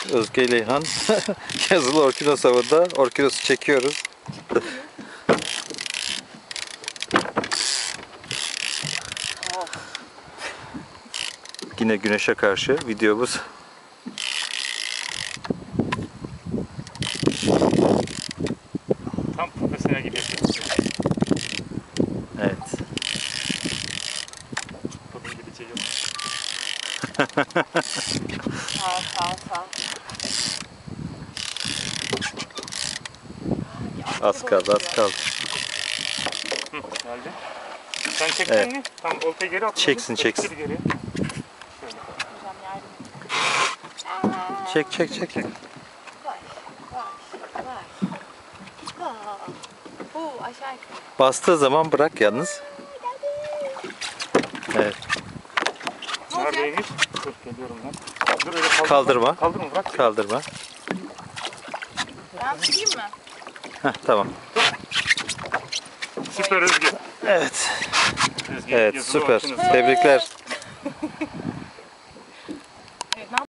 Özge ile İlhan yazılı orkinos avında orkinosu çekiyoruz. Yine güneşe karşı videomuz. Tam profesyonel gibi yapıyoruz. Evet. Bunun gibi bir şey yok. Sağ. Az kaldı. Hı, geldi. Sen çekeceksin Evet. mi? Tam oltayı geri at. Çeksin. Hocam yardım et. Çek. Vay. Aşağı yukarı. Bastığı zaman bırak yalnız. Evet. Neredeyiz? Dur geliyorum ben. Dur öyle Kaldırma. Kaldırma bırak. Kaldırma. Ben tutayım mı? Heh, tamam. Süper Özge. Evet. Özge Evet, yazılı süper. orkinos. Tebrikler.